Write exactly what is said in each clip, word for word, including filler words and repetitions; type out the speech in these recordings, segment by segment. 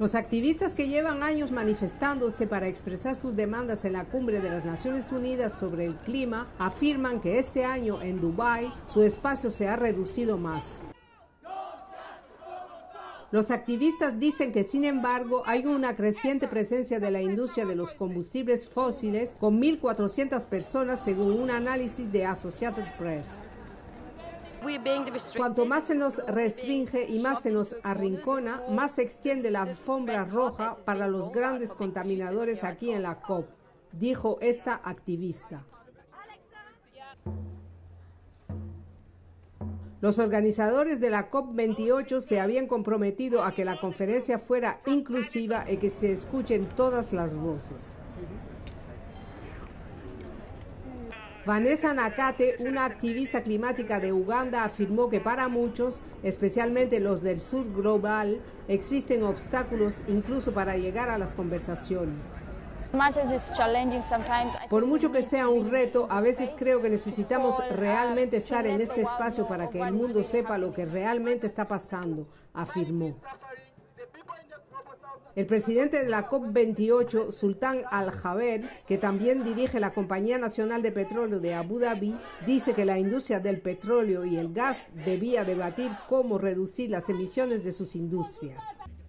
Los activistas que llevan años manifestándose para expresar sus demandas en la cumbre de las Naciones Unidas sobre el clima afirman que este año en Dubái su espacio se ha reducido más. Los activistas dicen que, sin embargo, hay una creciente presencia de la industria de los combustibles fósiles, con mil cuatrocientas personas según un análisis de Associated Press. Cuanto más se nos restringe y más se nos arrincona, más se extiende la alfombra roja para los grandes contaminadores aquí en la COP, dijo esta activista. Los organizadores de la COP veintiocho se habían comprometido a que la conferencia fuera inclusiva y que se escuchen todas las voces. Vanessa Nakate, una activista climática de Uganda, afirmó que para muchos, especialmente los del sur global, existen obstáculos incluso para llegar a las conversaciones. Por mucho que sea un reto, a veces creo que necesitamos realmente estar en este espacio para que el mundo sepa lo que realmente está pasando, afirmó. El presidente de la COP veintiocho, Sultan Al-Jaber, que también dirige la Compañía Nacional de Petróleo de Abu Dhabi, dice que la industria del petróleo y el gas debía debatir cómo reducir las emisiones de sus industrias.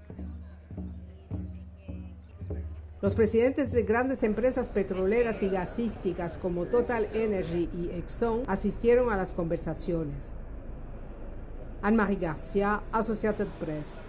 Los presidentes de grandes empresas petroleras y gasísticas como Total Energy y Exxon asistieron a las conversaciones. Anne-Marie Garcia, Associated Press.